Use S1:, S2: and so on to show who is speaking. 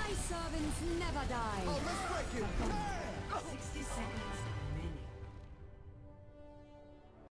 S1: My servants never die.
S2: Oh, let's break it! Hey!